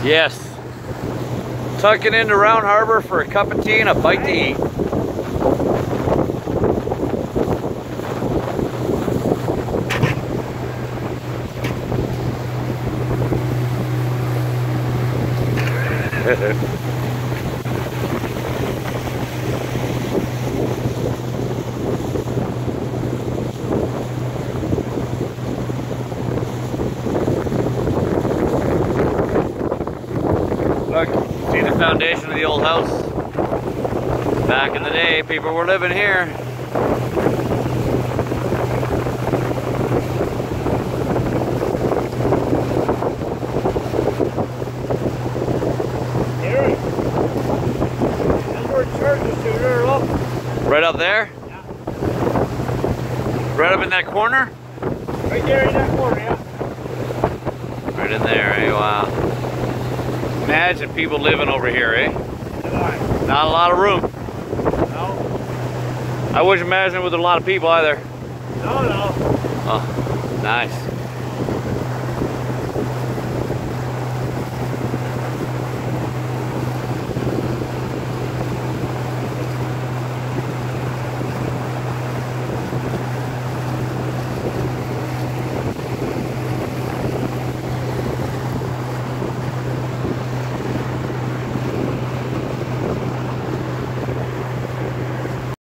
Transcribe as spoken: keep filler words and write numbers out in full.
Yes. Tucking into Round Harbor for a cup of tea and a bite to eat. Look, see the foundation of the old house? Back in the day, people were living here. Here, that's where church is to there, look. Right up there? Yeah. Right up in that corner? Right there in that corner, yeah. Right in there, eh? Wow. Imagine people living over here, eh? Why? Not a lot of room. No. I wouldn't imagine with a lot of people either. No, no. Oh, nice.